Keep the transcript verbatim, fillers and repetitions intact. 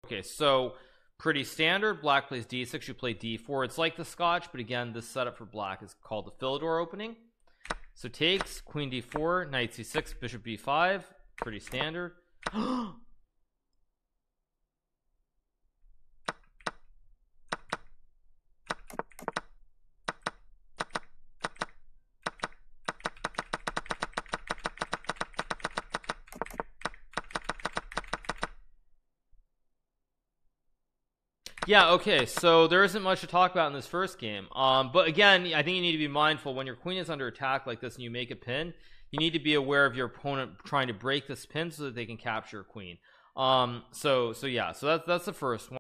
Okay, so pretty standard. Black plays d six, you play d four. It's like the Scotch, but again, this setup for black is called the Philidor opening. So takes, queen d four, knight c six, bishop b five. Pretty standard. Yeah, okay, so there isn't much to talk about in this first game, um but again, I think you need to be mindful when your queen is under attack like this and you make a pin. You need to be aware of your opponent trying to break this pin so that they can capture a queen. Um so so yeah, so that's that's the first one.